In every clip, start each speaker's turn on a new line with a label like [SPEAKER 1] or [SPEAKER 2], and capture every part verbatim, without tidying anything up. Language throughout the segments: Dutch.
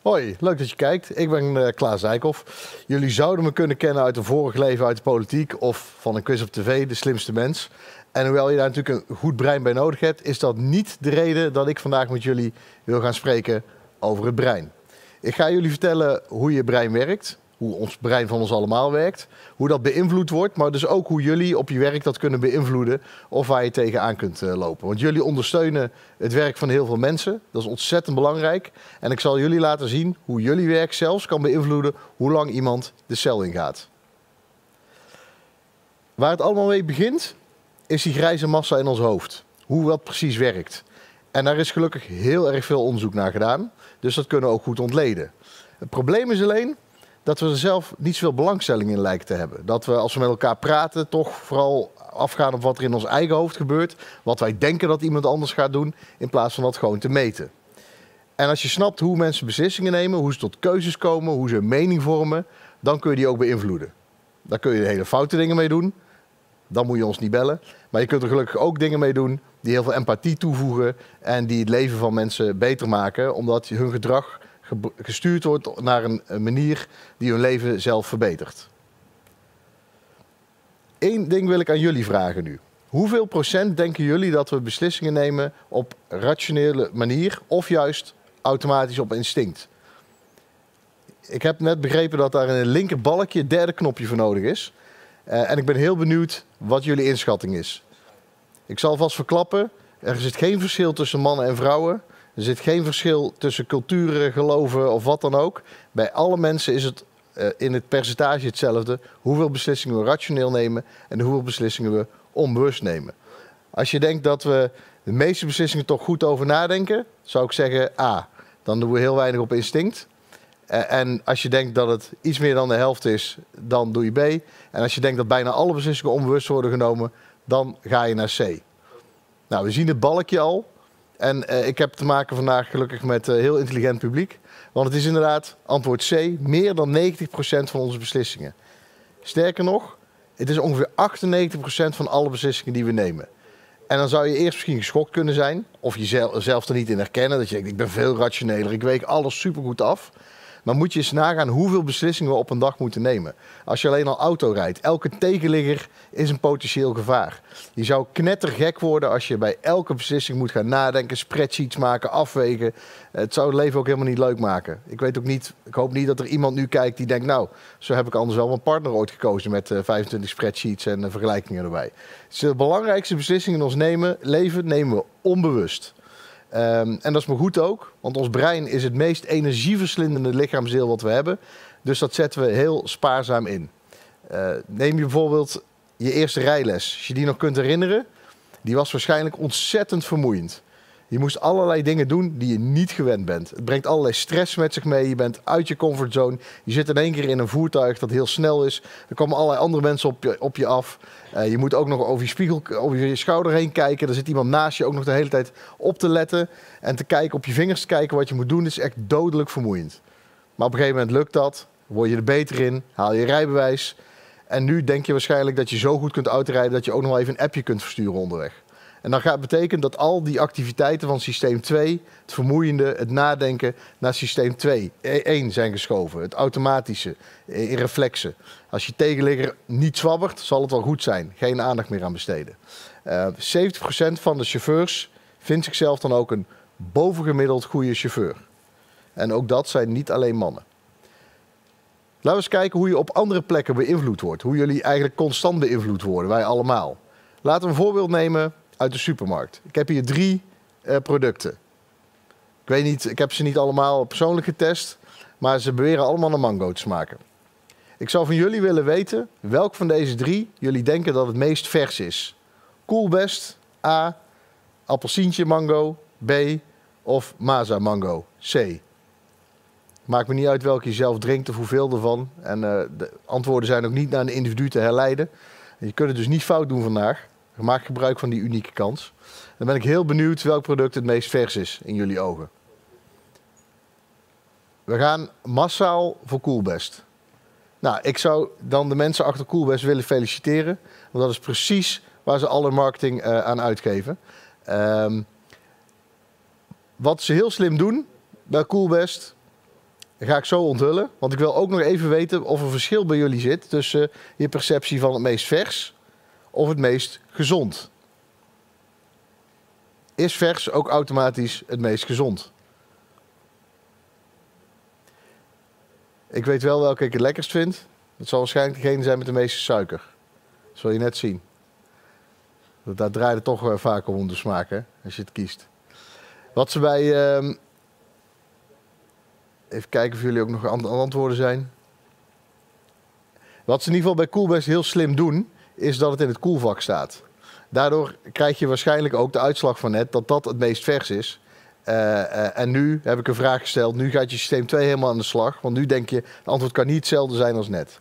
[SPEAKER 1] Hoi, leuk dat je kijkt. Ik ben uh, Klaas Dijkhoff. Jullie zouden me kunnen kennen uit een vorig leven uit de politiek of van een quiz op tv, De Slimste Mens. En hoewel je daar natuurlijk een goed brein bij nodig hebt, is dat niet de reden dat ik vandaag met jullie wil gaan spreken over het brein. Ik ga jullie vertellen hoe je brein werkt, hoe ons brein van ons allemaal werkt, hoe dat beïnvloed wordt, maar dus ook hoe jullie op je werk dat kunnen beïnvloeden of waar je tegenaan kunt uh, lopen. Want jullie ondersteunen het werk van heel veel mensen, dat is ontzettend belangrijk. En ik zal jullie laten zien hoe jullie werk zelfs kan beïnvloeden hoe lang iemand de cel ingaat. Waar het allemaal mee begint, is die grijze massa in ons hoofd. Hoe dat precies werkt. En daar is gelukkig heel erg veel onderzoek naar gedaan, dus dat kunnen we ook goed ontleden. Het probleem is alleen dat we er zelf niet zoveel belangstelling in lijken te hebben. Dat we als we met elkaar praten toch vooral afgaan op wat er in ons eigen hoofd gebeurt. Wat wij denken dat iemand anders gaat doen, in plaats van dat gewoon te meten. En als je snapt hoe mensen beslissingen nemen, hoe ze tot keuzes komen, hoe ze een mening vormen, dan kun je die ook beïnvloeden. Daar kun je hele foute dingen mee doen. Dan moet je ons niet bellen. Maar je kunt er gelukkig ook dingen mee doen die heel veel empathie toevoegen en die het leven van mensen beter maken, omdat hun gedrag gestuurd wordt naar een manier die hun leven zelf verbetert. Eén ding wil ik aan jullie vragen nu. Hoeveel procent denken jullie dat we beslissingen nemen op rationele manier of juist automatisch op instinct? Ik heb net begrepen dat daar in een linkerbalkje het derde knopje voor nodig is. Uh, en ik ben heel benieuwd wat jullie inschatting is. Ik zal vast verklappen, er zit geen verschil tussen mannen en vrouwen. Er zit geen verschil tussen culturen, geloven of wat dan ook. Bij alle mensen is het uh, in het percentage hetzelfde. Hoeveel beslissingen we rationeel nemen en hoeveel beslissingen we onbewust nemen. Als je denkt dat we de meeste beslissingen toch goed over nadenken, zou ik zeggen A. Dan doen we heel weinig op instinct. Uh, en als je denkt dat het iets meer dan de helft is, dan doe je B. En als je denkt dat bijna alle beslissingen onbewust worden genomen, dan ga je naar C. Nou, we zien het balkje al. En uh, ik heb te maken vandaag gelukkig met uh, heel intelligent publiek. Want het is inderdaad, antwoord C, meer dan negentig procent van onze beslissingen. Sterker nog, het is ongeveer achtennegentig procent van alle beslissingen die we nemen. En dan zou je eerst misschien geschokt kunnen zijn, of jezelf zelf er niet in herkennen. Dat je denkt, ik ben veel rationeler, ik weeg alles supergoed af. Maar moet je eens nagaan hoeveel beslissingen we op een dag moeten nemen. Als je alleen al auto rijdt, elke tegenligger is een potentieel gevaar. Je zou knettergek worden als je bij elke beslissing moet gaan nadenken, spreadsheets maken, afwegen. Het zou het leven ook helemaal niet leuk maken. Ik weet ook niet, ik hoop niet dat er iemand nu kijkt die denkt, nou, zo heb ik anders wel mijn partner ooit gekozen met uh, vijfentwintig spreadsheets en uh, vergelijkingen erbij. Dus de belangrijkste beslissingen in ons nemen, leven nemen we onbewust. Um, en dat is maar goed ook, want ons brein is het meest energieverslindende lichaamsdeel wat we hebben. Dus dat zetten we heel spaarzaam in. Uh, neem je bijvoorbeeld je eerste rijles. Als je die nog kunt herinneren, die was waarschijnlijk ontzettend vermoeiend. Je moest allerlei dingen doen die je niet gewend bent. Het brengt allerlei stress met zich mee. Je bent uit je comfortzone. Je zit in één keer in een voertuig dat heel snel is. Er komen allerlei andere mensen op je, op je af. Uh, je moet ook nog over je spiegel, over je schouder heen kijken. Er zit iemand naast je ook nog de hele tijd op te letten. En te kijken, op je vingers te kijken wat je moet doen. Dat is echt dodelijk vermoeiend. Maar op een gegeven moment lukt dat. Word je er beter in. Haal je rijbewijs. En nu denk je waarschijnlijk dat je zo goed kunt autorijden dat je ook nog wel even een appje kunt versturen onderweg. En dan gaat betekenen dat al die activiteiten van systeem twee, het vermoeiende, het nadenken, naar systeem twee, één zijn geschoven. Het automatische, in reflexen. Als je tegenligger niet zwabbert, zal het wel goed zijn. Geen aandacht meer aan besteden. Uh, zeventig procent van de chauffeurs vindt zichzelf dan ook een bovengemiddeld goede chauffeur. En ook dat zijn niet alleen mannen. Laten we eens kijken hoe je op andere plekken beïnvloed wordt. Hoe jullie eigenlijk constant beïnvloed worden, wij allemaal. Laten we een voorbeeld nemen uit de supermarkt. Ik heb hier drie uh, producten. Ik weet niet, ik heb ze niet allemaal persoonlijk getest, maar ze beweren allemaal een mango te smaken. Ik zou van jullie willen weten welk van deze drie jullie denken dat het meest vers is. Coolbest, A, appelsientje mango, B of Maza mango, C. Maakt me niet uit welke je zelf drinkt of hoeveel ervan. En uh, de antwoorden zijn ook niet naar een individu te herleiden. Je kunt het dus niet fout doen vandaag. Maak gebruik van die unieke kans. Dan ben ik heel benieuwd welk product het meest vers is in jullie ogen. We gaan massaal voor Coolbest. Nou, ik zou dan de mensen achter Coolbest willen feliciteren. Want dat is precies waar ze alle marketing uh, aan uitgeven. Um, wat ze heel slim doen bij Coolbest Dat ga ik zo onthullen. Want ik wil ook nog even weten of er verschil bij jullie zit tussen je perceptie van het meest vers of het meest gezond. Is vers ook automatisch het meest gezond? Ik weet wel welke ik het lekkerst vind. Dat zal waarschijnlijk degene zijn met de meeste suiker. Dat zul je net zien. Daar draait het toch uh, vaak om de smaak, hè, als je het kiest. Wat ze bij... Uh, even kijken of jullie ook nog aan antwoorden zijn. Wat ze in ieder geval bij Coolbest heel slim doen, is dat het in het koelvak staat. Daardoor krijg je waarschijnlijk ook de uitslag van net dat dat het meest vers is. Uh, uh, en nu heb ik een vraag gesteld. Nu gaat je systeem twee helemaal aan de slag. Want nu denk je, het antwoord kan niet hetzelfde zijn als net.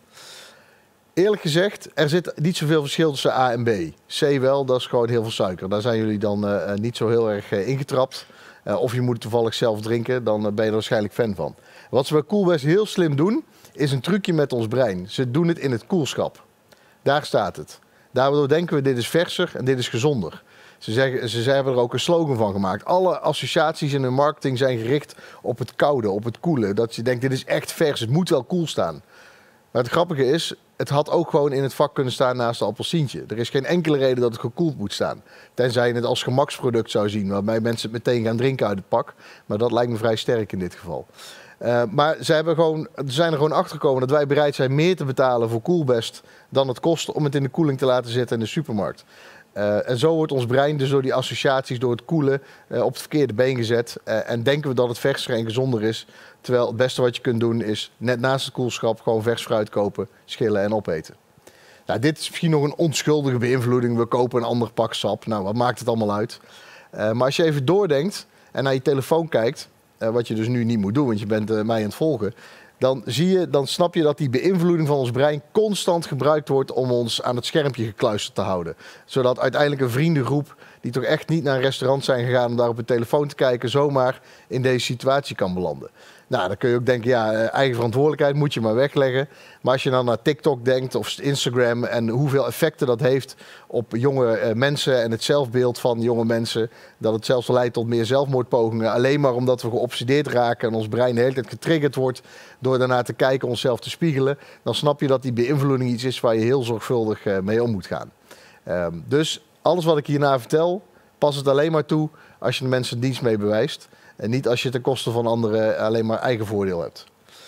[SPEAKER 1] Eerlijk gezegd, er zit niet zoveel verschil tussen A en B. C wel, dat is gewoon heel veel suiker. Daar zijn jullie dan uh, niet zo heel erg uh, ingetrapt. Uh, of je moet het toevallig zelf drinken, dan uh, ben je er waarschijnlijk fan van. Wat ze bij Coolbest heel slim doen, is een trucje met ons brein. Ze doen het in het koelschap. Daar staat het. Daardoor denken we, dit is verser en dit is gezonder. Ze, zeggen, ze hebben er ook een slogan van gemaakt. Alle associaties in hun marketing zijn gericht op het koude, op het koele. Dat je denkt, dit is echt vers, het moet wel koel staan. Maar het grappige is, het had ook gewoon in het vak kunnen staan naast een appelsientje. Er is geen enkele reden dat het gekoeld moet staan. Tenzij je het als gemaksproduct zou zien, waarbij mensen het meteen gaan drinken uit het pak. Maar dat lijkt me vrij sterk in dit geval. Uh, maar ze hebben gewoon, ze zijn er gewoon achter gekomen dat wij bereid zijn meer te betalen voor Coolbest dan het kost om het in de koeling te laten zitten in de supermarkt. Uh, en zo wordt ons brein dus door die associaties, door het koelen, uh, op het verkeerde been gezet. Uh, en denken we dat het verser en gezonder is. Terwijl het beste wat je kunt doen is net naast het koelschap gewoon vers fruit kopen, schillen en opeten. Nou, dit is misschien nog een onschuldige beïnvloeding. We kopen een ander pak sap. Nou, wat maakt het allemaal uit? Uh, maar als je even doordenkt en naar je telefoon kijkt, uh, wat je dus nu niet moet doen, want je bent uh, mij aan het volgen. Dan, zie je, dan snap je dat die beïnvloeding van ons brein constant gebruikt wordt om ons aan het schermpje gekluisterd te houden. Zodat uiteindelijk een vriendengroep die toch echt niet naar een restaurant zijn gegaan om daar op hun telefoon te kijken, zomaar in deze situatie kan belanden. Nou, dan kun je ook denken, ja, eigen verantwoordelijkheid moet je maar wegleggen. Maar als je dan naar TikTok denkt of Instagram en hoeveel effecten dat heeft op jonge uh, mensen en het zelfbeeld van jonge mensen, dat het zelfs leidt tot meer zelfmoordpogingen, alleen maar omdat we geobsedeerd raken en ons brein de hele tijd getriggerd wordt door daarna te kijken, onszelf te spiegelen, dan snap je dat die beïnvloeding iets is waar je heel zorgvuldig uh, mee om moet gaan. Um, dus alles wat ik hierna vertel, pas het alleen maar toe als je de mensen dienst mee bewijst. En niet als je ten koste van anderen alleen maar eigen voordeel hebt.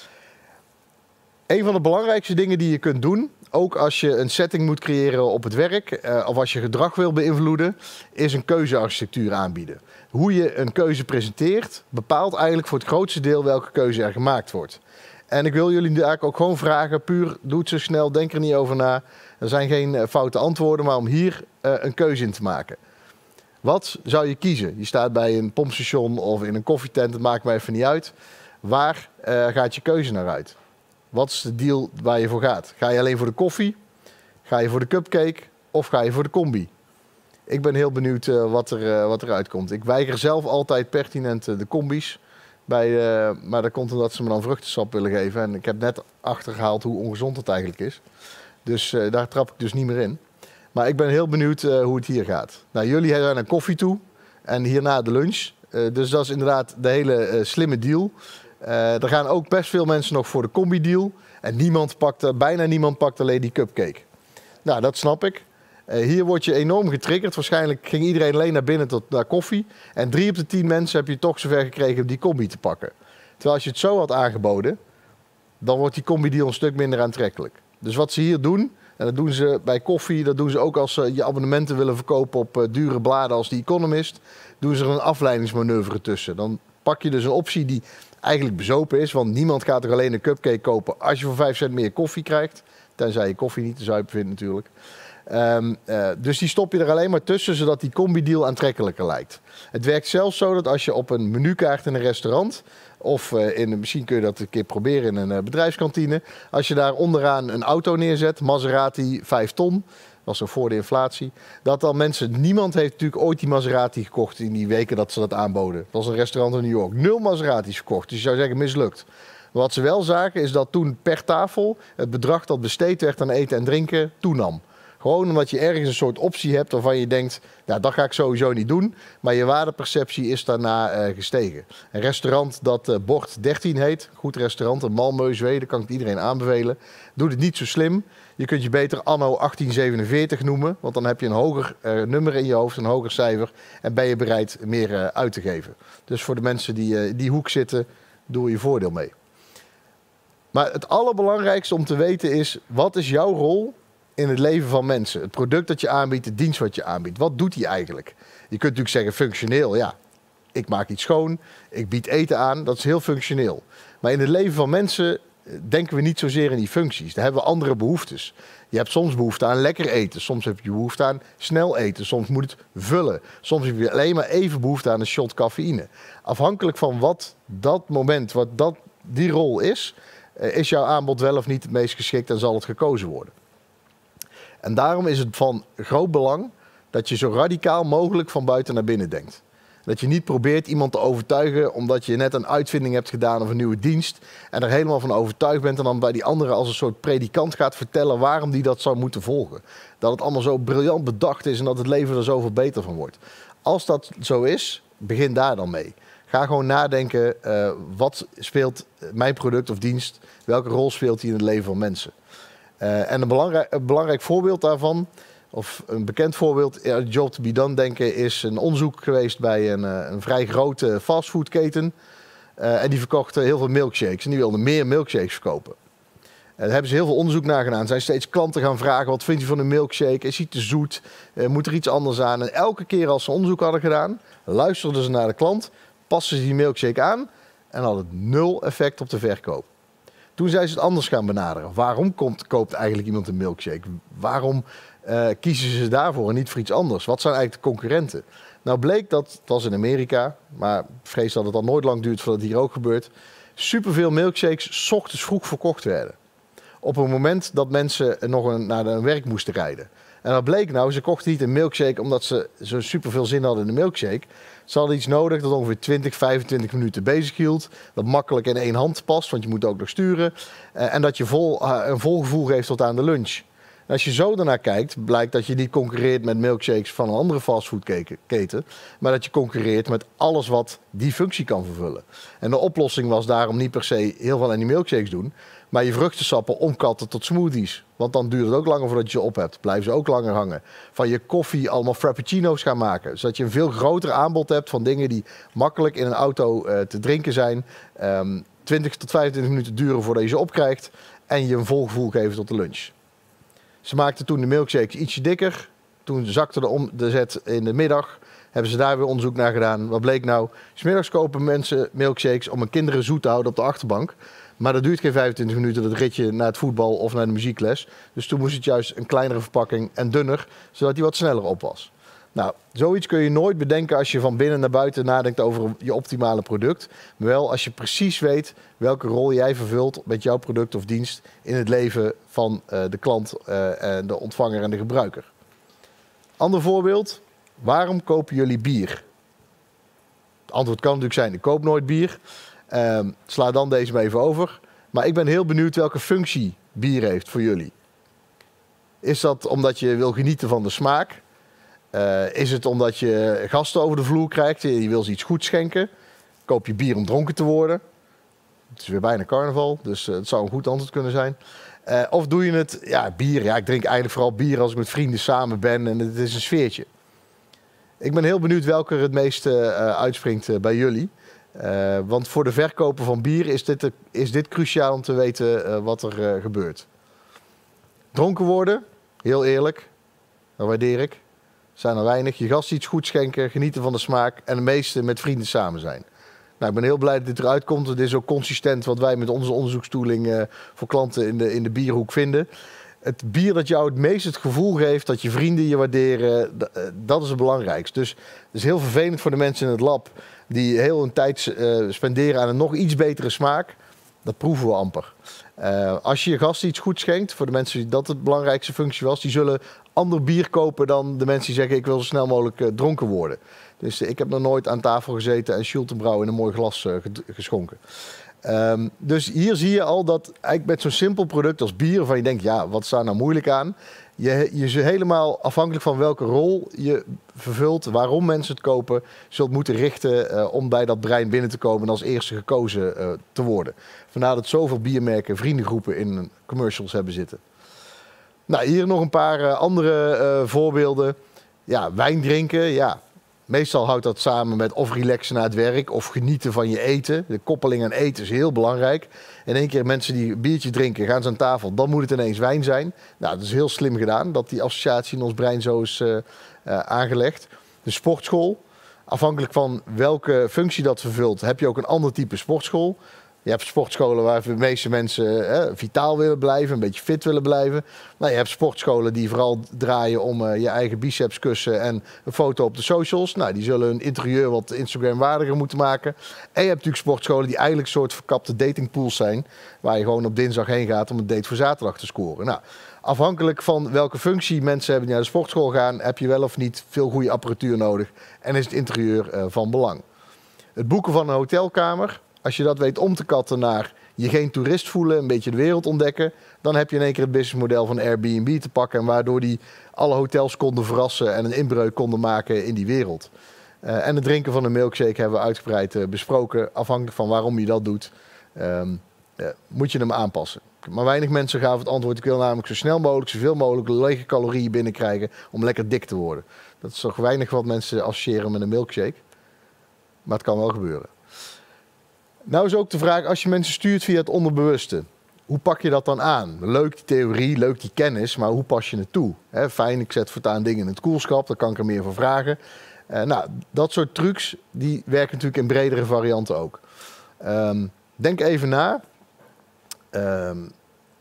[SPEAKER 1] Een van de belangrijkste dingen die je kunt doen, ook als je een setting moet creëren op het werk, uh, of als je gedrag wil beïnvloeden, is een keuzearchitectuur aanbieden. Hoe je een keuze presenteert, bepaalt eigenlijk voor het grootste deel welke keuze er gemaakt wordt. En ik wil jullie daar ook gewoon vragen, puur doe het zo snel, denk er niet over na. Er zijn geen uh, foute antwoorden, maar om hier uh, een keuze in te maken. Wat zou je kiezen? Je staat bij een pompstation of in een koffietent, het maakt mij even niet uit. Waar uh, gaat je keuze naar uit? Wat is de deal waar je voor gaat? Ga je alleen voor de koffie? Ga je voor de cupcake? Of ga je voor de combi? Ik ben heel benieuwd uh, wat, er, uh, wat eruit komt. Ik weiger zelf altijd pertinent uh, de combi's. Bij, uh, maar dat komt omdat ze me dan vruchtensap willen geven. En ik heb net achtergehaald hoe ongezond het eigenlijk is. Dus uh, daar trap ik dus niet meer in. Maar ik ben heel benieuwd uh, hoe het hier gaat. Nou, jullie zijn naar koffie toe en hierna de lunch. Uh, dus dat is inderdaad de hele uh, slimme deal. Uh, er gaan ook best veel mensen nog voor de combi-deal. En niemand pakt, uh, bijna niemand pakt alleen die cupcake. Nou, dat snap ik. Uh, hier word je enorm getriggerd. Waarschijnlijk ging iedereen alleen naar binnen tot naar koffie. En drie op de tien mensen heb je toch zover gekregen om die combi te pakken. Terwijl als je het zo had aangeboden, dan wordt die combi-deal een stuk minder aantrekkelijk. Dus wat ze hier doen, en dat doen ze bij koffie, dat doen ze ook als ze je abonnementen willen verkopen op uh, dure bladen als The Economist, doen ze er een afleidingsmanoeuvre tussen. Dan pak je dus een optie die eigenlijk bezopen is, want niemand gaat er alleen een cupcake kopen als je voor vijf cent meer koffie krijgt. Tenzij je koffie niet te zuipen vindt natuurlijk. Um, uh, dus die stop je er alleen maar tussen, zodat die combi-deal aantrekkelijker lijkt. Het werkt zelfs zo dat als je op een menukaart in een restaurant, of uh, in, misschien kun je dat een keer proberen in een uh, bedrijfskantine, als je daar onderaan een auto neerzet, Maserati vijf ton, was nog voor de inflatie, dat dan mensen, niemand heeft natuurlijk ooit die Maserati gekocht in die weken dat ze dat aanboden. Dat was een restaurant in New York, nul Maseratis verkocht, dus je zou zeggen mislukt. Maar wat ze wel zagen is dat toen per tafel het bedrag dat besteed werd aan eten en drinken toenam. Gewoon omdat je ergens een soort optie hebt waarvan je denkt, ja, dat ga ik sowieso niet doen. Maar je waardeperceptie is daarna uh, gestegen. Een restaurant dat uh, Bord dertien heet, goed restaurant in Malmö, Zweden, kan ik het iedereen aanbevelen. Doet het niet zo slim. Je kunt je beter anno achttien zevenenveertig noemen, want dan heb je een hoger uh, nummer in je hoofd, een hoger cijfer. En ben je bereid meer uh, uit te geven. Dus voor de mensen die uh, in die hoek zitten, doe je voordeel mee. Maar het allerbelangrijkste om te weten is, wat is jouw rol in het leven van mensen? Het product dat je aanbiedt, de dienst wat je aanbiedt, wat doet die eigenlijk? Je kunt natuurlijk zeggen functioneel, ja. Ik maak iets schoon, ik bied eten aan, dat is heel functioneel. Maar in het leven van mensen denken we niet zozeer in die functies. Daar hebben we andere behoeftes. Je hebt soms behoefte aan lekker eten, soms heb je behoefte aan snel eten, soms moet het vullen. Soms heb je alleen maar even behoefte aan een shot cafeïne. Afhankelijk van wat dat moment, wat dat, die rol is, is jouw aanbod wel of niet het meest geschikt en zal het gekozen worden. En daarom is het van groot belang dat je zo radicaal mogelijk van buiten naar binnen denkt. Dat je niet probeert iemand te overtuigen omdat je net een uitvinding hebt gedaan of een nieuwe dienst en er helemaal van overtuigd bent en dan bij die andere als een soort predikant gaat vertellen waarom die dat zou moeten volgen. Dat het allemaal zo briljant bedacht is en dat het leven er zoveel beter van wordt. Als dat zo is, begin daar dan mee. Ga gewoon nadenken, uh, wat speelt mijn product of dienst, welke rol speelt die in het leven van mensen. Uh, en een belangrijk, een belangrijk voorbeeld daarvan, of een bekend voorbeeld, ja, job to be done denken, is een onderzoek geweest bij een, uh, een vrij grote fastfoodketen. Uh, en die verkochten heel veel milkshakes en die wilden meer milkshakes verkopen. En daar hebben ze heel veel onderzoek naar gedaan. Er zijn steeds klanten gaan vragen, wat vindt u van een milkshake? Is hij te zoet? Uh, moet er iets anders aan? En elke keer als ze onderzoek hadden gedaan, luisterden ze naar de klant, passen ze die milkshake aan en hadden het nul effect op de verkoop. Toen zijn ze het anders gaan benaderen. Waarom komt, koopt eigenlijk iemand een milkshake? Waarom uh, kiezen ze daarvoor en niet voor iets anders? Wat zijn eigenlijk de concurrenten? Nou bleek dat, het was in Amerika, maar ik vrees dat het al nooit lang duurt voordat het hier ook gebeurt, superveel milkshakes 's ochtends vroeg verkocht werden. Op een moment dat mensen nog een, naar hun werk moesten rijden. En dat bleek nou, ze kochten niet een milkshake omdat ze zo superveel zin hadden in een milkshake. Ze hadden iets nodig dat ongeveer twintig, vijfentwintig minuten bezig hield. Dat makkelijk in één hand past, want je moet ook nog sturen. Uh, en dat je vol, uh, een vol gevoel geeft tot aan de lunch. En als je zo daarnaar kijkt, blijkt dat je niet concurreert met milkshakes van een andere fastfoodketen. Maar dat je concurreert met alles wat die functie kan vervullen. En de oplossing was daarom niet per se heel veel aan die milkshakes doen. Maar je vruchtensappen omkatten tot smoothies. Want dan duurt het ook langer voordat je ze op hebt. Blijven ze ook langer hangen. Van je koffie allemaal frappuccino's gaan maken. Zodat je een veel groter aanbod hebt van dingen die makkelijk in een auto uh, te drinken zijn. Um, twintig tot vijfentwintig minuten duren voordat je ze opkrijgt. En je een vol gevoel geven tot de lunch. Ze maakten toen de milkshakes ietsje dikker. Toen zakte de, om, de zet in de middag. Hebben ze daar weer onderzoek naar gedaan. Wat bleek nou? 's Middags kopen mensen milkshakes om hun kinderen zoet te houden op de achterbank. Maar dat duurt geen vijfentwintig minuten, dat ritje naar het voetbal of naar de muziekles. Dus toen moest het juist een kleinere verpakking en dunner, zodat die wat sneller op was. Nou, zoiets kun je nooit bedenken als je van binnen naar buiten nadenkt over je optimale product. Maar wel als je precies weet welke rol jij vervult met jouw product of dienst in het leven van uh, de klant, uh, en de ontvanger en de gebruiker. Ander voorbeeld, waarom kopen jullie bier? Het antwoord kan natuurlijk zijn, ik koop nooit bier. Uh, sla dan deze maar even over. Maar ik ben heel benieuwd welke functie bier heeft voor jullie. Is dat omdat je wil genieten van de smaak? Uh, is het omdat je gasten over de vloer krijgt en je wil ze iets goeds schenken? Koop je bier om dronken te worden? Het is weer bijna carnaval, dus uh, het zou een goed antwoord kunnen zijn. Uh, of doe je het, ja, bier. Ja, ik drink eigenlijk vooral bier als ik met vrienden samen ben en het is een sfeertje. Ik ben heel benieuwd welke er het meeste uh, uitspringt uh, bij jullie. Uh, want voor de verkoper van bier is dit, is dit cruciaal om te weten uh, wat er uh, gebeurt. Dronken worden, heel eerlijk, dat waardeer ik. Zijn er weinig. Je gast iets goed schenken, genieten van de smaak en de meeste met vrienden samen zijn. Nou, ik ben heel blij dat dit eruit komt. Het is ook consistent wat wij met onze onderzoekstooling uh, voor klanten in de, in de bierhoek vinden. Het bier dat jou het meest het gevoel geeft dat je vrienden je waarderen, dat is het belangrijkste. Dus het is heel vervelend voor de mensen in het lab die heel hun tijd uh, spenderen aan een nog iets betere smaak. Dat proeven we amper. Uh, als je je gasten iets goed schenkt, voor de mensen die dat het belangrijkste functie was, die zullen ander bier kopen dan de mensen die zeggen ik wil zo snel mogelijk uh, dronken worden. Dus uh, ik heb nog nooit aan tafel gezeten en Schultenbrouw in een mooi glas uh, geschonken. Um, dus hier zie je al dat eigenlijk met zo'n simpel product als bier, waarvan je denkt, ja, wat is daar nou moeilijk aan? Je, je ze helemaal afhankelijk van welke rol je vervult, waarom mensen het kopen, zult moeten richten uh, om bij dat brein binnen te komen en als eerste gekozen uh, te worden. Vandaar dat zoveel biermerken vriendengroepen in commercials hebben zitten. Nou, hier nog een paar uh, andere uh, voorbeelden. Ja, wijn drinken, ja. Meestal houdt dat samen met of relaxen na het werk of genieten van je eten. De koppeling aan eten is heel belangrijk. In één keer mensen die een biertje drinken, gaan ze aan tafel, dan moet het ineens wijn zijn. Nou, dat is heel slim gedaan, dat die associatie in ons brein zo is uh, uh, aangelegd. De sportschool, afhankelijk van welke functie dat vervult, heb je ook een ander type sportschool. Je hebt sportscholen waar de meeste mensen eh, vitaal willen blijven, een beetje fit willen blijven. Nou, je hebt sportscholen die vooral draaien om uh, je eigen biceps kussen en een foto op de socials. Nou, die zullen hun interieur wat Instagram-waardiger moeten maken. En je hebt natuurlijk sportscholen die eigenlijk een soort verkapte datingpools zijn, waar je gewoon op dinsdag heen gaat om een date voor zaterdag te scoren. Nou, afhankelijk van welke functie mensen hebben die naar de sportschool gaan, heb je wel of niet veel goede apparatuur nodig en is het interieur uh, van belang. Het boeken van een hotelkamer. Als je dat weet om te katten naar je geen toerist voelen, een beetje de wereld ontdekken, dan heb je in één keer het businessmodel van Airbnb te pakken en waardoor die alle hotels konden verrassen en een inbreuk konden maken in die wereld. Uh, en het drinken van een milkshake hebben we uitgebreid uh, besproken. Afhankelijk van waarom je dat doet, um, uh, moet je hem aanpassen. Maar weinig mensen gaven het antwoord, ik wil namelijk zo snel mogelijk, zoveel mogelijk lege calorieën binnenkrijgen om lekker dik te worden. Dat is toch weinig wat mensen associëren met een milkshake. Maar het kan wel gebeuren. Nou is ook de vraag, als je mensen stuurt via het onderbewuste, hoe pak je dat dan aan? Leuk die theorie, leuk die kennis, maar hoe pas je het toe? He, fijn, ik zet voortaan dingen in het koelschap, daar kan ik er meer van vragen. Uh, nou, dat soort trucs, die werken natuurlijk in bredere varianten ook. Um, denk even na. Um,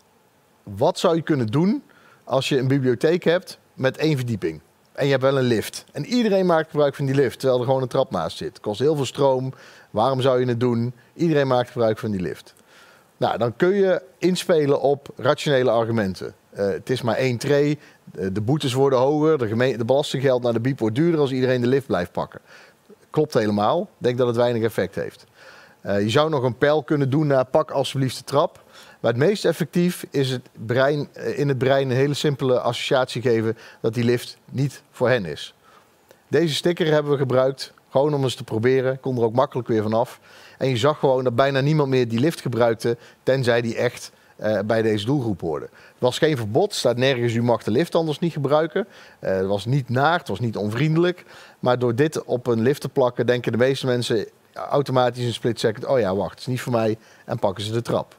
[SPEAKER 1] wat zou je kunnen doen als je een bibliotheek hebt met één verdieping? En je hebt wel een lift. En iedereen maakt gebruik van die lift, terwijl er gewoon een trap naast zit. Het kost heel veel stroom. Waarom zou je het doen? Iedereen maakt gebruik van die lift. Nou, dan kun je inspelen op rationele argumenten. Uh, het is maar één tree, de, de boetes worden hoger, de, gemeen, de belastinggeld naar de biep wordt duurder als iedereen de lift blijft pakken. Klopt helemaal. Ik denk dat het weinig effect heeft. Uh, je zou nog een pijl kunnen doen naar pak alsjeblieft de trap. Maar het meest effectief is het brein, in het brein een hele simpele associatie geven dat die lift niet voor hen is. Deze sticker hebben we gebruikt, gewoon om eens te proberen. Ik kon er ook makkelijk weer vanaf. En je zag gewoon dat bijna niemand meer die lift gebruikte, tenzij die echt uh, bij deze doelgroep hoorde. Het was geen verbod, staat nergens u mag de lift anders niet gebruiken. Uh, het was niet naar, het was niet onvriendelijk. Maar door dit op een lift te plakken, denken de meeste mensen automatisch een split second, oh ja, wacht, het is niet voor mij, en pakken ze de trap.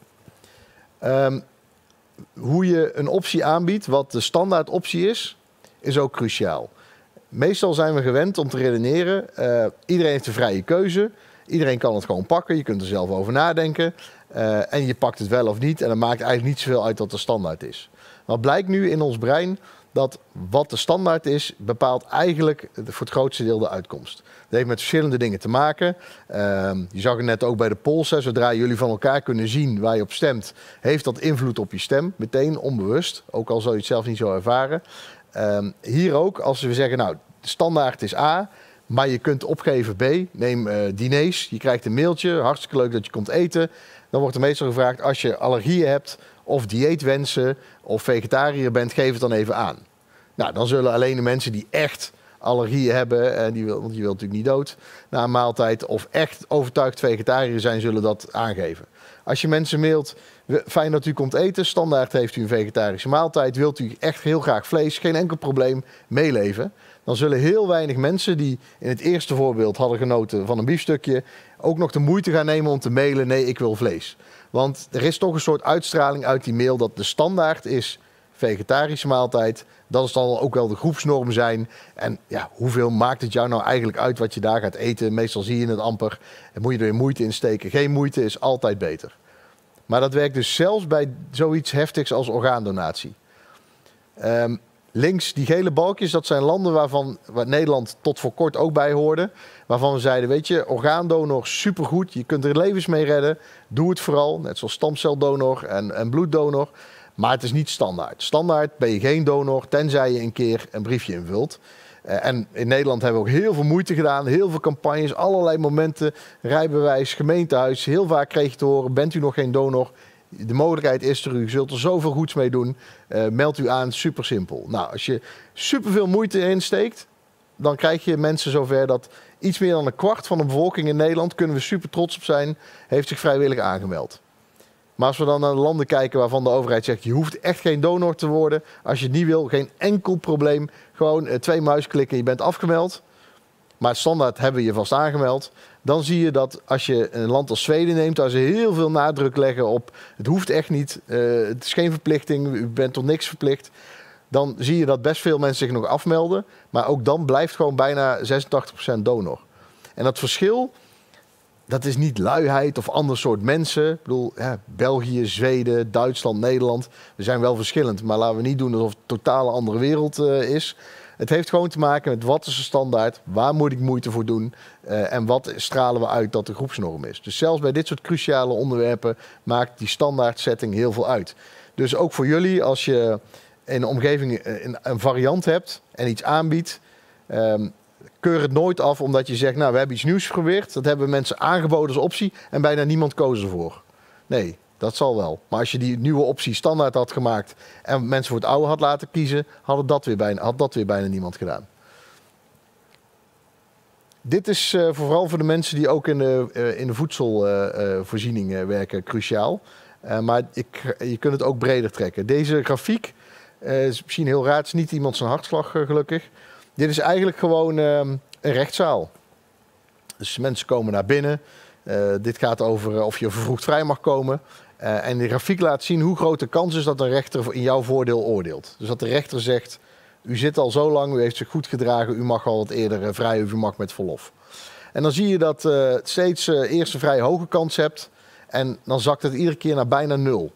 [SPEAKER 1] Um, hoe je een optie aanbiedt, wat de standaard optie is, is ook cruciaal. Meestal zijn we gewend om te redeneren, uh, iedereen heeft een vrije keuze, iedereen kan het gewoon pakken, je kunt er zelf over nadenken uh, en je pakt het wel of niet en dan maakt eigenlijk niet zoveel uit wat de standaard is. Wat blijkt nu in ons brein? Dat wat de standaard is, bepaalt eigenlijk voor het grootste deel de uitkomst. Dat heeft met verschillende dingen te maken. Uh, je zag het net ook bij de polls. Hè, zodra jullie van elkaar kunnen zien waar je op stemt, heeft dat invloed op je stem. Meteen onbewust, ook al zou je het zelf niet zo ervaren. Uh, hier ook, als we zeggen, nou, de standaard is A, maar je kunt opgeven B. Neem uh, diners, je krijgt een mailtje, hartstikke leuk dat je komt eten. Dan wordt er meestal gevraagd, als je allergieën hebt of dieetwensen of vegetariër bent, geef het dan even aan. Nou, dan zullen alleen de mensen die echt allergieën hebben, en die wil, want je wilt natuurlijk niet dood na een maaltijd, of echt overtuigd vegetariër zijn, zullen dat aangeven. Als je mensen mailt, fijn dat u komt eten, standaard heeft u een vegetarische maaltijd, wilt u echt heel graag vlees, geen enkel probleem, meeleven. Dan zullen heel weinig mensen die in het eerste voorbeeld hadden genoten van een biefstukje, ook nog de moeite gaan nemen om te mailen, nee, ik wil vlees. Want er is toch een soort uitstraling uit die mail dat de standaard is vegetarische maaltijd. Dat is dan ook wel de groepsnorm zijn. En ja, hoeveel maakt het jou nou eigenlijk uit wat je daar gaat eten? Meestal zie je het amper. En moet je er weer moeite in steken. Geen moeite is altijd beter. Maar dat werkt dus zelfs bij zoiets heftigs als orgaandonatie. Um, links, die gele balkjes, dat zijn landen waarvan waar Nederland tot voor kort ook bij hoorde. Waarvan we zeiden, weet je, orgaandonor, supergoed. Je kunt er levens mee redden. Doe het vooral, net zoals stamceldonor en, en bloeddonor. Maar het is niet standaard. Standaard ben je geen donor, tenzij je een keer een briefje invult. Uh, en in Nederland hebben we ook heel veel moeite gedaan. Heel veel campagnes, allerlei momenten. Rijbewijs, gemeentehuis. Heel vaak kreeg je te horen, bent u nog geen donor? De mogelijkheid is er, u zult er zoveel goeds mee doen. Uh, meld u aan, super simpel. Nou, als je superveel moeite insteekt, dan krijg je mensen zover dat iets meer dan een kwart van de bevolking in Nederland, kunnen we super trots op zijn, heeft zich vrijwillig aangemeld. Maar als we dan naar de landen kijken waarvan de overheid zegt, je hoeft echt geen donor te worden. Als je het niet wil, geen enkel probleem. Gewoon uh, twee muisklikken, je bent afgemeld. Maar standaard hebben we je vast aangemeld. Dan zie je dat als je een land als Zweden neemt, waar ze heel veel nadruk leggen op, het hoeft echt niet, uh, het is geen verplichting, u bent tot niks verplicht. Dan zie je dat best veel mensen zich nog afmelden. Maar ook dan blijft gewoon bijna zesentachtig procent donor. En dat verschil, dat is niet luiheid of ander soort mensen. Ik bedoel, ja, België, Zweden, Duitsland, Nederland. We zijn wel verschillend, maar laten we niet doen alsof het een totale andere wereld uh, is. Het heeft gewoon te maken met wat is de standaard, waar moet ik moeite voor doen uh, en wat stralen we uit dat de groepsnorm is. Dus zelfs bij dit soort cruciale onderwerpen maakt die standaardsetting heel veel uit. Dus ook voor jullie, als je in een omgeving een variant hebt en iets aanbiedt, um, keur het nooit af omdat je zegt, nou, we hebben iets nieuws geprobeerd. Dat hebben mensen aangeboden als optie en bijna niemand koos ervoor. Nee, dat zal wel. Maar als je die nieuwe optie standaard had gemaakt en mensen voor het oude had laten kiezen, had dat weer bijna, had dat weer bijna niemand gedaan. Dit is uh, vooral voor de mensen die ook in de, uh, in de voedselvoorziening uh, uh, werken cruciaal. Uh, maar ik, je kunt het ook breder trekken. Deze grafiek uh, is misschien heel raar, het is niet iemand zijn hartslag uh, gelukkig. Dit is eigenlijk gewoon uh, een rechtszaal. Dus mensen komen naar binnen. Uh, dit gaat over uh, of je vervroegd vrij mag komen. Uh, en de grafiek laat zien hoe groot de kans is dat een rechter in jouw voordeel oordeelt. Dus dat de rechter zegt, u zit al zo lang, u heeft zich goed gedragen, u mag al wat eerder uh, vrij of u mag met verlof. En dan zie je dat uh, steeds uh, eerst een vrij hoge kans hebt. En dan zakt het iedere keer naar bijna nul.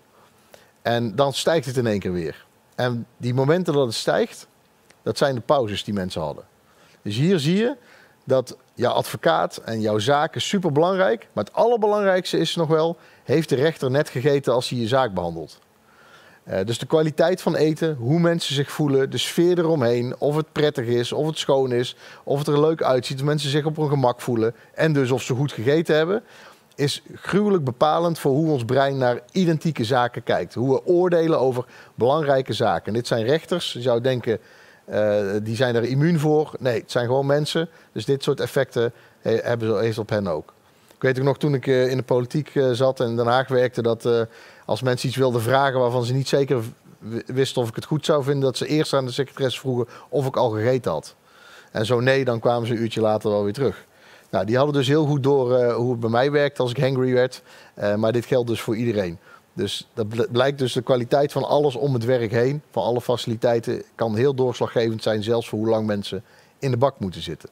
[SPEAKER 1] En dan stijgt het in één keer weer. En die momenten dat het stijgt, dat zijn de pauzes die mensen hadden. Dus hier zie je dat jouw advocaat en jouw zaak is super belangrijk. Maar het allerbelangrijkste is nog wel, heeft de rechter net gegeten als hij je zaak behandelt. Uh, dus de kwaliteit van eten, hoe mensen zich voelen, de sfeer eromheen, of het prettig is, of het schoon is, of het er leuk uitziet, of mensen zich op hun gemak voelen. En dus of ze goed gegeten hebben, is gruwelijk bepalend voor hoe ons brein naar identieke zaken kijkt. Hoe we oordelen over belangrijke zaken. En dit zijn rechters, je zou denken, uh, die zijn er immuun voor. Nee, het zijn gewoon mensen. Dus dit soort effecten he, hebben ze, heeft op hen ook. Ik weet ook nog toen ik uh, in de politiek uh, zat en in Den Haag werkte, dat uh, als mensen iets wilden vragen waarvan ze niet zeker wisten of ik het goed zou vinden, dat ze eerst aan de secretaresse vroegen of ik al gegeten had. En zo nee, dan kwamen ze een uurtje later wel weer terug. Nou, die hadden dus heel goed door uh, hoe het bij mij werkt als ik hangry werd. Uh, maar dit geldt dus voor iedereen. Dus dat blijkt dus de kwaliteit van alles om het werk heen, van alle faciliteiten, kan heel doorslaggevend zijn, zelfs voor hoe lang mensen in de bak moeten zitten.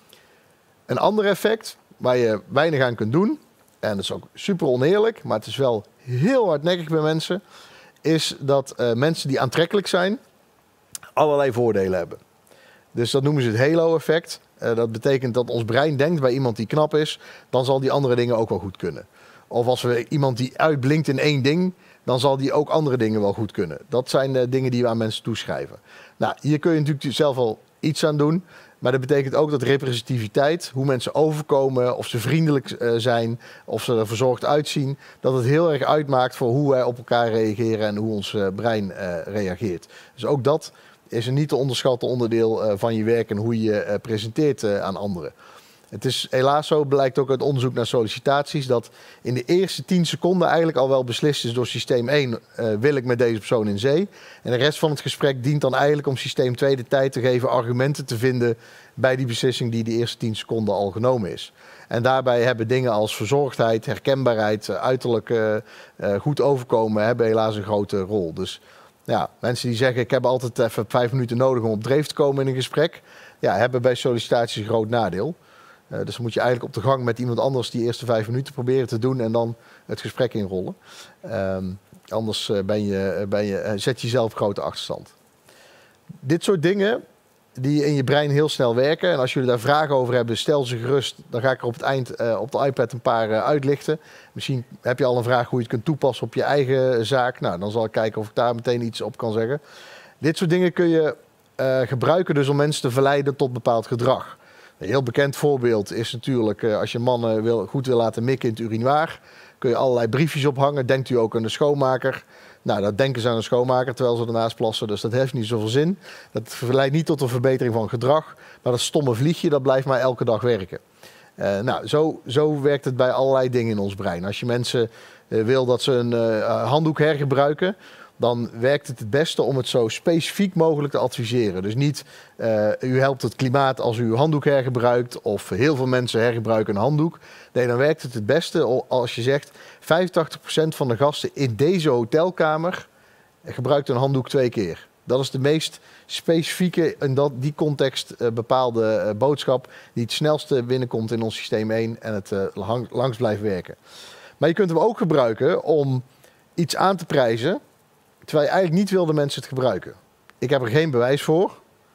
[SPEAKER 1] Een ander effect waar je weinig aan kunt doen, en dat is ook super oneerlijk, maar het is wel heel hardnekkig bij mensen, is dat uh, mensen die aantrekkelijk zijn, allerlei voordelen hebben. Dus dat noemen ze het halo-effect. Uh, dat betekent dat ons brein denkt bij iemand die knap is, dan zal die andere dingen ook wel goed kunnen. Of als we iemand die uitblinkt in één ding, dan zal die ook andere dingen wel goed kunnen. Dat zijn de dingen die we aan mensen toeschrijven. Nou, hier kun je natuurlijk zelf al iets aan doen. Maar dat betekent ook dat representativiteit, hoe mensen overkomen, of ze vriendelijk uh, zijn, of ze er verzorgd uitzien, dat het heel erg uitmaakt voor hoe wij op elkaar reageren en hoe ons uh, brein uh, reageert. Dus ook dat is een niet te onderschatten onderdeel uh, van je werk en hoe je uh, presenteert uh, aan anderen. Het is helaas zo, blijkt ook uit onderzoek naar sollicitaties, dat in de eerste tien seconden eigenlijk al wel beslist is door systeem één, uh, wil ik met deze persoon in zee. En de rest van het gesprek dient dan eigenlijk om systeem twee de tijd te geven argumenten te vinden bij die beslissing die de eerste tien seconden al genomen is. En daarbij hebben dingen als verzorgdheid, herkenbaarheid, uiterlijk uh, uh, goed overkomen, hebben helaas een grote rol. Dus ja, mensen die zeggen, ik heb altijd even vijf minuten nodig om op dreef te komen in een gesprek, ja, hebben bij sollicitaties een groot nadeel. Uh, dus dan moet je eigenlijk op de gang met iemand anders die eerste vijf minuten proberen te doen en dan het gesprek inrollen. Um, anders uh, ben je, ben je, uh, zet je jezelf grote achterstand. Dit soort dingen die in je brein heel snel werken. En als jullie daar vragen over hebben, stel ze gerust. Dan ga ik er op het eind uh, op de iPad een paar uh, uitlichten. Misschien heb je al een vraag hoe je het kunt toepassen op je eigen zaak. Nou, dan zal ik kijken of ik daar meteen iets op kan zeggen. Dit soort dingen kun je uh, gebruiken dus om mensen te verleiden tot bepaald gedrag. Een heel bekend voorbeeld is natuurlijk uh, als je mannen wil, goed wil laten mikken in het urinoir, kun je allerlei briefjes ophangen. Denkt u ook aan de schoonmaker? Nou, dat denken ze aan een schoonmaker terwijl ze ernaast plassen. Dus dat heeft niet zoveel zin. Dat leidt niet tot een verbetering van gedrag. Maar dat stomme vliegje, dat blijft maar elke dag werken. Uh, nou, zo, zo werkt het bij allerlei dingen in ons brein. Als je mensen uh, wil dat ze een uh, handdoek hergebruiken, dan werkt het het beste om het zo specifiek mogelijk te adviseren. Dus niet, uh, u helpt het klimaat als u uw handdoek hergebruikt, of heel veel mensen hergebruiken een handdoek. Nee, dan werkt het het beste als je zegt, vijfentachtig procent van de gasten in deze hotelkamer gebruikt een handdoek twee keer. Dat is de meest specifieke, in dat, die context uh, bepaalde uh, boodschap die het snelste binnenkomt in ons systeem één en het uh, lang, langst blijft werken. Maar je kunt hem ook gebruiken om iets aan te prijzen, terwijl je eigenlijk niet wil dat mensen het gebruiken. Ik heb er geen bewijs voor.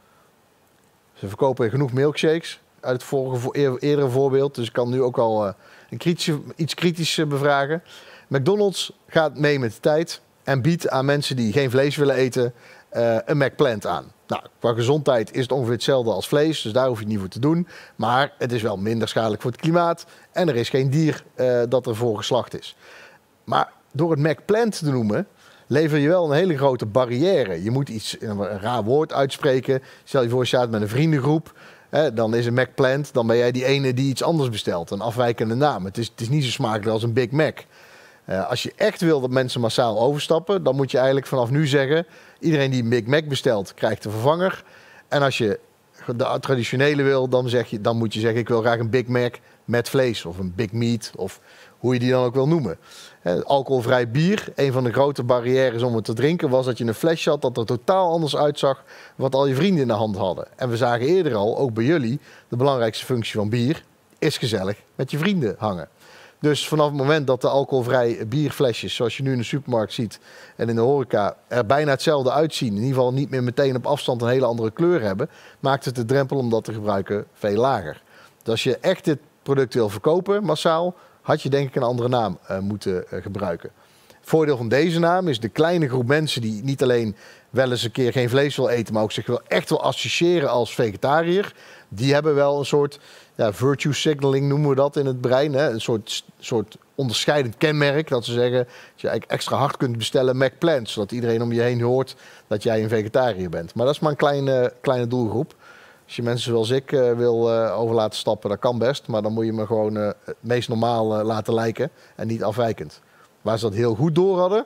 [SPEAKER 1] Ze verkopen genoeg milkshakes uit het vorige, eerdere voorbeeld. Dus ik kan nu ook al uh, een kritische, iets kritisch uh, bevragen. McDonald's gaat mee met de tijd en biedt aan mensen die geen vlees willen eten uh, een McPlant aan. Nou, qua gezondheid is het ongeveer hetzelfde als vlees, dus daar hoef je het niet voor te doen. Maar het is wel minder schadelijk voor het klimaat en er is geen dier uh, dat ervoor geslacht is. Maar door het McPlant te noemen, lever je wel een hele grote barrière. Je moet iets, een raar woord uitspreken. Stel je voor, je staat met een vriendengroep. Hè, dan is een McPlant, dan ben jij die ene die iets anders bestelt. Een afwijkende naam. Het is, het is niet zo smakelijk als een Big Mac. Uh, als je echt wil dat mensen massaal overstappen, dan moet je eigenlijk vanaf nu zeggen, iedereen die een Big Mac bestelt, krijgt een vervanger. En als je de traditionele wil, dan, zeg je, dan moet je zeggen, ik wil graag een Big Mac met vlees. Of een Big Meat, of hoe je die dan ook wil noemen. He, alcoholvrij bier, een van de grote barrières om het te drinken, was dat je een flesje had dat er totaal anders uitzag wat al je vrienden in de hand hadden. En we zagen eerder al, ook bij jullie, de belangrijkste functie van bier is gezellig met je vrienden hangen. Dus vanaf het moment dat de alcoholvrij bierflesjes, zoals je nu in de supermarkt ziet en in de horeca, er bijna hetzelfde uitzien, in ieder geval niet meer meteen op afstand een hele andere kleur hebben, maakt het de drempel om dat te gebruiken veel lager. Dus als je echt dit product wil verkopen, massaal, had je denk ik een andere naam uh, moeten uh, gebruiken. Het voordeel van deze naam is de kleine groep mensen die niet alleen wel eens een keer geen vlees wil eten, maar ook zich wel echt wil associëren als vegetariër. Die hebben wel een soort ja, virtue signaling noemen we dat in het brein. Hè? Een soort, soort onderscheidend kenmerk. Dat ze zeggen dat je eigenlijk extra hard kunt bestellen McPlant. Zodat iedereen om je heen hoort dat jij een vegetariër bent. Maar dat is maar een kleine, kleine doelgroep. Als je mensen zoals ik uh, wil uh, over laten stappen, dat kan best. Maar dan moet je me gewoon uh, het meest normaal uh, laten lijken en niet afwijkend. Waar ze dat heel goed door hadden,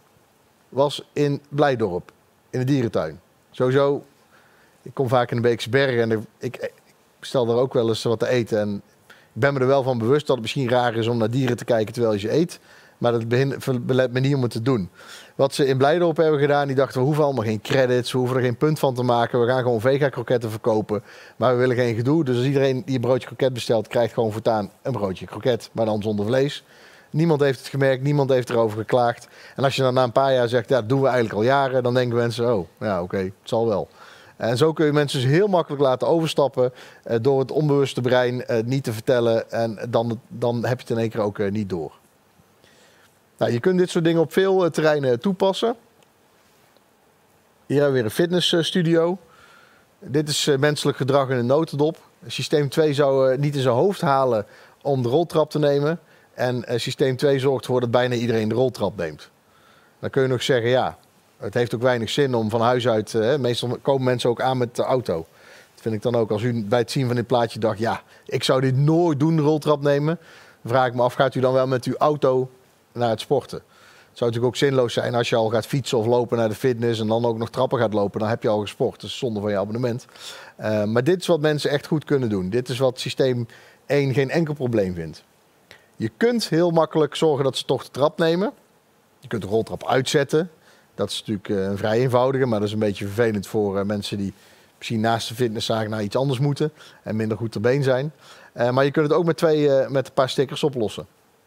[SPEAKER 1] was in Blijdorp, in de dierentuin. Sowieso, ik kom vaak in de Beekse Bergen en ik, ik bestel daar ook wel eens wat te eten. En ik ben me er wel van bewust dat het misschien raar is om naar dieren te kijken terwijl je ze eet. Maar dat belet me niet om het te doen. Wat ze in Blijdorp hebben gedaan, die dachten we hoeven allemaal geen credits, we hoeven er geen punt van te maken. We gaan gewoon vega-kroketten verkopen, maar we willen geen gedoe. Dus als iedereen die een broodje kroket bestelt, krijgt gewoon voortaan een broodje kroket, maar dan zonder vlees. Niemand heeft het gemerkt, niemand heeft erover geklaagd. En als je dan na een paar jaar zegt, ja, dat doen we eigenlijk al jaren, dan denken mensen, oh, ja, oké, okay, het zal wel. En zo kun je mensen dus heel makkelijk laten overstappen uh, door het onbewuste brein uh, niet te vertellen. En dan, dan heb je het in één keer ook uh, niet door. Nou, je kunt dit soort dingen op veel uh, terreinen toepassen. Hier hebben we weer een fitnessstudio. Dit is uh, menselijk gedrag in een notendop. Systeem twee zou uh, niet in zijn hoofd halen om de roltrap te nemen. En uh, systeem twee zorgt ervoor dat bijna iedereen de roltrap neemt. Dan kun je nog zeggen, ja, het heeft ook weinig zin om van huis uit... Uh, meestal komen mensen ook aan met de auto. Dat vind ik dan ook, als u bij het zien van dit plaatje dacht... ja, ik zou dit nooit doen, de roltrap nemen. Dan vraag ik me af, gaat u dan wel met uw auto naar het sporten? Het zou natuurlijk ook zinloos zijn als je al gaat fietsen of lopen naar de fitness... en dan ook nog trappen gaat lopen, dan heb je al gesport. Dat is zonde van je abonnement. Uh, maar dit is wat mensen echt goed kunnen doen. Dit is wat systeem één geen enkel probleem vindt. Je kunt heel makkelijk zorgen dat ze toch de trap nemen. Je kunt de roltrap uitzetten. Dat is natuurlijk uh, een vrij eenvoudige, maar dat is een beetje vervelend voor uh, mensen die misschien naast de fitnesszaak naar iets anders moeten en minder goed ter been zijn. Uh, maar je kunt het ook met, twee, uh, met een paar stickers oplossen.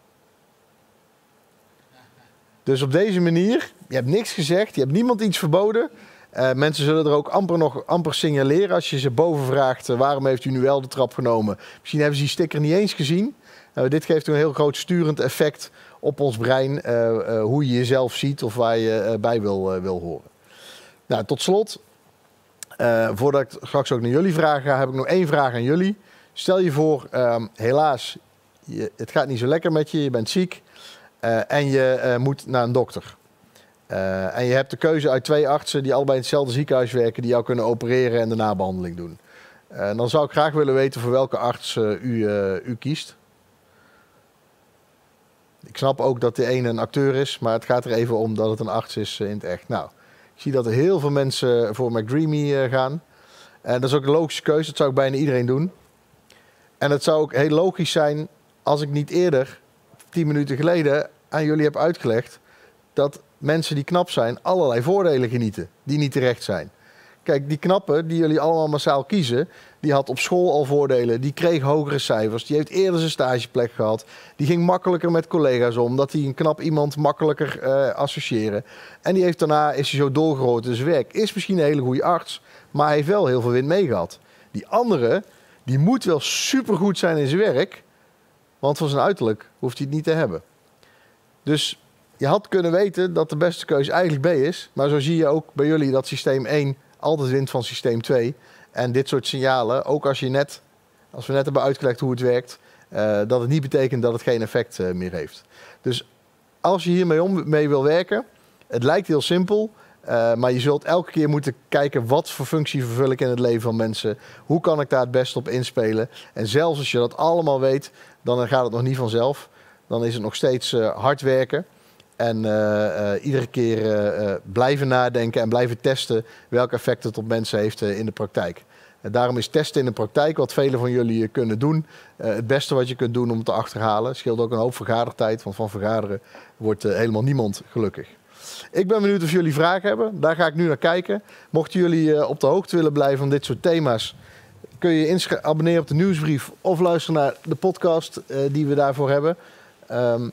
[SPEAKER 1] Dus op deze manier, je hebt niks gezegd, je hebt niemand iets verboden. Uh, mensen zullen er ook amper nog amper signaleren als je ze boven vraagt uh, waarom heeft u nu wel de trap genomen. Misschien hebben ze die sticker niet eens gezien. Uh, dit geeft een heel groot sturend effect op ons brein, uh, uh, hoe je jezelf ziet of waar je uh, bij wil, uh, wil horen. Nou, tot slot, Uh, voordat ik straks ook naar jullie vragen ga, heb ik nog één vraag aan jullie. Stel je voor, um, helaas, je, het gaat niet zo lekker met je, je bent ziek uh, en je uh, moet naar een dokter. Uh, en je hebt de keuze uit twee artsen die allebei in hetzelfde ziekenhuis werken, die jou kunnen opereren en de nabehandeling doen. Uh, dan zou ik graag willen weten voor welke arts uh, u, uh, u kiest. Ik snap ook dat de ene een acteur is, maar het gaat er even om dat het een arts is uh, in het echt. Nou, ik zie dat er heel veel mensen voor McDreamy uh, gaan. En dat is ook een logische keuze, dat zou ik bijna iedereen doen. En het zou ook heel logisch zijn als ik niet eerder, tien minuten geleden, aan jullie heb uitgelegd dat mensen die knap zijn allerlei voordelen genieten die niet terecht zijn. Kijk, die knappe die jullie allemaal massaal kiezen, die had op school al voordelen, die kreeg hogere cijfers, die heeft eerder zijn stageplek gehad, die ging makkelijker met collega's om, dat hij een knap iemand makkelijker uh, associëren. En die heeft daarna, is hij zo doorgerold in zijn werk. Is misschien een hele goede arts, maar hij heeft wel heel veel wind meegehad. Die andere, die moet wel supergoed zijn in zijn werk, want van zijn uiterlijk hoeft hij het niet te hebben. Dus je had kunnen weten dat de beste keuze eigenlijk B is, maar zo zie je ook bij jullie dat systeem één altijd wint van systeem twee. En dit soort signalen, ook als, je net, als we net hebben uitgelegd hoe het werkt, uh, dat het niet betekent dat het geen effect uh, meer heeft. Dus als je hiermee om, mee wil werken, het lijkt heel simpel, uh, maar je zult elke keer moeten kijken wat voor functie vervul ik in het leven van mensen. Hoe kan ik daar het beste op inspelen? En zelfs als je dat allemaal weet, dan gaat het nog niet vanzelf. Dan is het nog steeds uh, hard werken. En uh, uh, iedere keer uh, uh, blijven nadenken en blijven testen welke effect het op mensen heeft uh, in de praktijk. En daarom is testen in de praktijk, wat velen van jullie uh, kunnen doen, uh, het beste wat je kunt doen om het te achterhalen. Scheelt ook een hoop vergadertijd, want van vergaderen wordt uh, helemaal niemand gelukkig. Ik ben benieuwd of jullie vragen hebben. Daar ga ik nu naar kijken. Mochten jullie uh, op de hoogte willen blijven van dit soort thema's, kun je je abonneren op de nieuwsbrief of luisteren naar de podcast uh, die we daarvoor hebben. Um,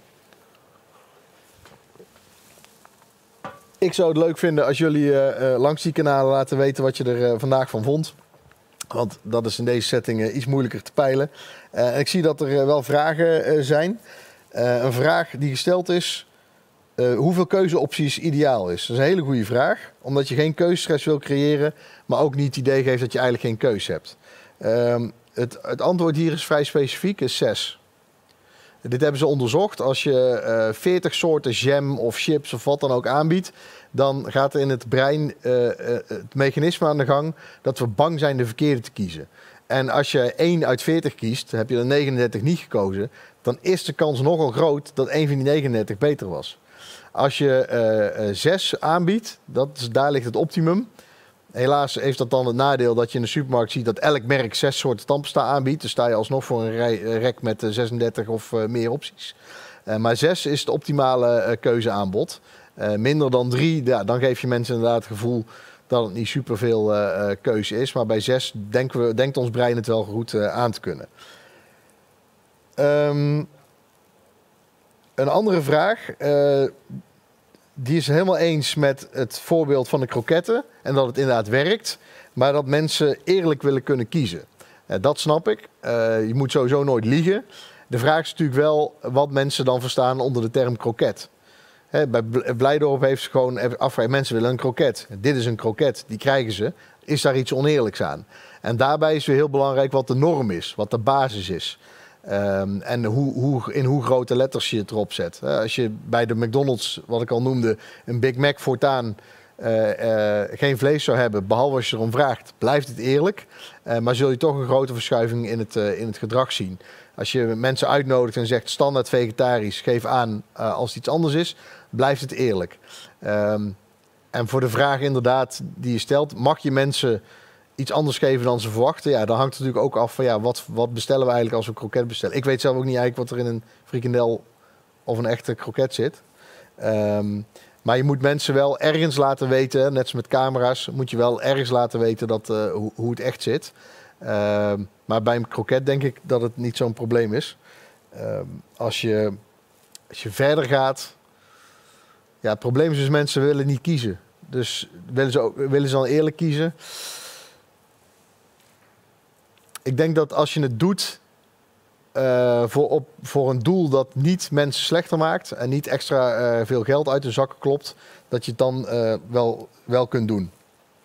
[SPEAKER 1] Ik zou het leuk vinden als jullie uh, uh, langs die kanalen laten weten wat je er uh, vandaag van vond. Want dat is in deze setting uh, iets moeilijker te peilen. Uh, ik zie dat er uh, wel vragen uh, zijn. Uh, een vraag die gesteld is, uh, hoeveel keuzeopties ideaal is? Dat is een hele goede vraag. Omdat je geen keuzestress wil creëren, maar ook niet het idee geeft dat je eigenlijk geen keuze hebt. Uh, het, het antwoord hier is vrij specifiek, is zes. Dit hebben ze onderzocht. Als je uh, veertig soorten jam of chips of wat dan ook aanbiedt, dan gaat er in het brein uh, uh, het mechanisme aan de gang dat we bang zijn de verkeerde te kiezen. En als je één uit veertig kiest, heb je er negenendertig niet gekozen, dan is de kans nogal groot dat één van die negenendertig beter was. Als je uh, uh, zes aanbiedt, dat is, daar ligt het optimum. Helaas heeft dat dan het nadeel dat je in de supermarkt ziet dat elk merk zes soorten tandpasta aanbiedt. Dus sta je alsnog voor een rij, rek met zesendertig of uh, meer opties. Uh, maar zes is het optimale uh, keuzeaanbod. Uh, minder dan drie, ja, dan geef je mensen inderdaad het gevoel dat het niet superveel uh, keuze is. Maar bij zes denken we, denkt ons brein het wel goed uh, aan te kunnen. Um, een andere vraag. Uh, Die is helemaal eens met het voorbeeld van de kroketten. En dat het inderdaad werkt. Maar dat mensen eerlijk willen kunnen kiezen. Uh, dat snap ik. Uh, je moet sowieso nooit liegen. De vraag is natuurlijk wel wat mensen dan verstaan onder de term kroket. Hè, bij Blijdorp heeft ze gewoon afgevraagd, mensen willen een kroket. Dit is een kroket, die krijgen ze. Is daar iets oneerlijks aan? En daarbij is weer heel belangrijk wat de norm is. Wat de basis is. Um, en hoe, hoe, in hoe grote letters je het erop zet. Uh, als je bij de McDonald's, wat ik al noemde, een Big Mac voortaan uh, uh, geen vlees zou hebben, behalve als je erom vraagt, blijft het eerlijk. Uh, maar zul je toch een grote verschuiving in het, uh, in het gedrag zien. Als je mensen uitnodigt en zegt standaard vegetarisch, geef aan uh, als het iets anders is, blijft het eerlijk. Um, en voor de vraag inderdaad die je stelt, mag je mensen iets anders geven dan ze verwachten? Ja, dan hangt het natuurlijk ook af van ja, wat, wat bestellen we eigenlijk als we kroket bestellen. Ik weet zelf ook niet eigenlijk wat er in een frikandel of een echte kroket zit. Um, maar je moet mensen wel ergens laten weten, net als met camera's, moet je wel ergens laten weten dat, uh, hoe, hoe het echt zit. Um, maar bij een kroket denk ik dat het niet zo'n probleem is. Um, als, je, als je verder gaat, ja, het probleem is dus mensen willen niet kiezen. Dus willen ze, ook, willen ze dan eerlijk kiezen? Ik denk dat als je het doet uh, voor, op, voor een doel dat niet mensen slechter maakt en niet extra uh, veel geld uit de zakken klopt, dat je het dan uh, wel, wel kunt doen.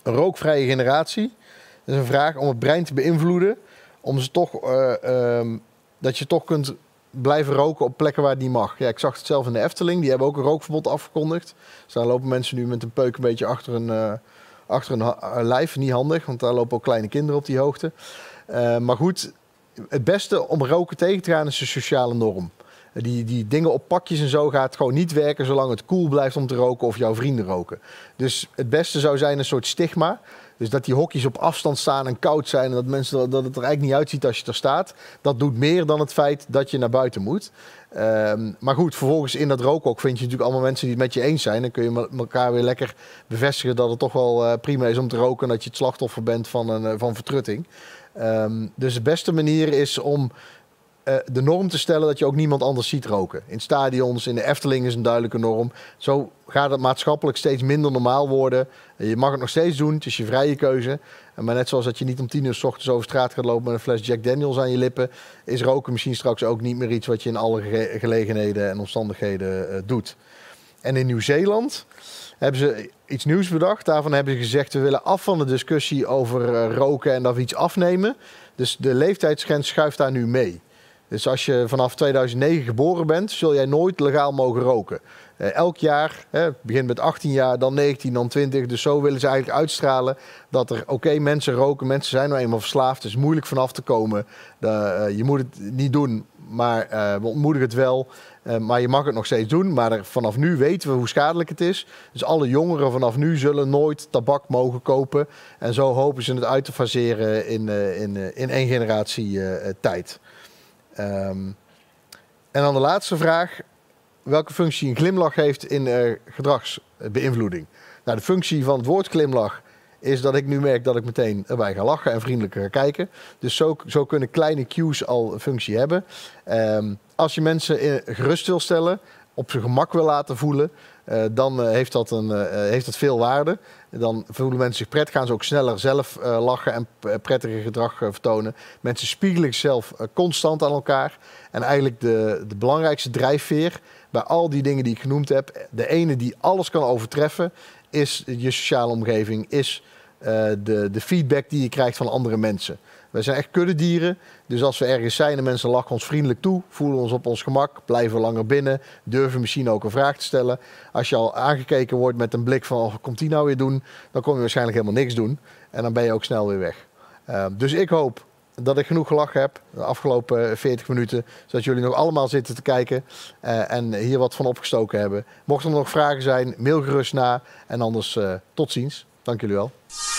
[SPEAKER 1] Een rookvrije generatie. Dat is een vraag om het brein te beïnvloeden. Om ze toch, uh, um, dat je toch kunt blijven roken op plekken waar het niet mag. Ja, ik zag het zelf in de Efteling. Die hebben ook een rookverbod afgekondigd. Dus daar lopen mensen nu met een peuk een beetje achter een, uh, achter een uh, lijf. Niet handig, want daar lopen ook kleine kinderen op die hoogte. Uh, maar goed, het beste om roken tegen te gaan is de sociale norm. Die, die dingen op pakjes en zo gaat gewoon niet werken zolang het cool blijft om te roken of jouw vrienden roken. Dus het beste zou zijn een soort stigma. Dus dat die hokjes op afstand staan en koud zijn en dat, mensen, dat het er eigenlijk niet uitziet als je er staat. Dat doet meer dan het feit dat je naar buiten moet. Um, maar goed, vervolgens in dat rookhok vind je natuurlijk allemaal mensen die het met je eens zijn. Dan kun je elkaar weer lekker bevestigen dat het toch wel uh, prima is om te roken en dat je het slachtoffer bent van, een, van vertrutting. Um, dus de beste manier is om uh, de norm te stellen dat je ook niemand anders ziet roken. In stadions, in de Efteling is een duidelijke norm. Zo gaat het maatschappelijk steeds minder normaal worden. Je mag het nog steeds doen, het is je vrije keuze. Maar net zoals dat je niet om tien uur 's ochtends over straat gaat lopen met een fles Jack Daniels aan je lippen, is roken misschien straks ook niet meer iets wat je in alle ge gelegenheden en omstandigheden uh, doet. En in Nieuw-Zeeland hebben ze iets nieuws bedacht. Daarvan hebben ze gezegd, we willen af van de discussie over uh, roken en dat we iets afnemen. Dus de leeftijdsgrens schuift daar nu mee. Dus als je vanaf tweeduizend negen geboren bent, zul jij nooit legaal mogen roken. Uh, elk jaar, hè, het begint met achttien jaar, dan negentien, dan twintig. Dus zo willen ze eigenlijk uitstralen dat er, oké, okay, mensen roken, mensen zijn nou eenmaal verslaafd. Het is moeilijk vanaf te komen. De, uh, je moet het niet doen, maar uh, we ontmoedigen het wel. Uh, maar je mag het nog steeds doen. Maar er, vanaf nu weten we hoe schadelijk het is. Dus alle jongeren vanaf nu zullen nooit tabak mogen kopen. En zo hopen ze het uit te faseren in, uh, in, uh, in één generatie uh, tijd. Um, en dan de laatste vraag. Welke functie een glimlach heeft in uh, gedragsbeïnvloeding? Nou, de functie van het woord glimlach is dat ik nu merk dat ik meteen erbij ga lachen en vriendelijker ga kijken. Dus zo, zo kunnen kleine cues al een functie hebben. Um, als je mensen in, gerust wil stellen, op zijn gemak wil laten voelen, uh, dan uh, heeft, dat een, uh, heeft dat veel waarde. Dan voelen mensen zich prettig, gaan ze ook sneller zelf uh, lachen en prettiger gedrag uh, vertonen. Mensen spiegelen zichzelf uh, constant aan elkaar. En eigenlijk de, de belangrijkste drijfveer bij al die dingen die ik genoemd heb, de ene die alles kan overtreffen, is je sociale omgeving, is uh, de, de feedback die je krijgt van andere mensen. Wij zijn echt kuddedieren, dus als we ergens zijn en mensen lachen ons vriendelijk toe, voelen ons op ons gemak, blijven langer binnen, durven misschien ook een vraag te stellen. Als je al aangekeken wordt met een blik van, oh, wat komt die nou weer doen? Dan kom je waarschijnlijk helemaal niks doen en dan ben je ook snel weer weg. Uh, dus ik hoop dat ik genoeg gelachen heb de afgelopen veertig minuten, zodat jullie nog allemaal zitten te kijken uh, en hier wat van opgestoken hebben. Mochten er nog vragen zijn, mail gerust na en anders uh, tot ziens. Dank jullie wel.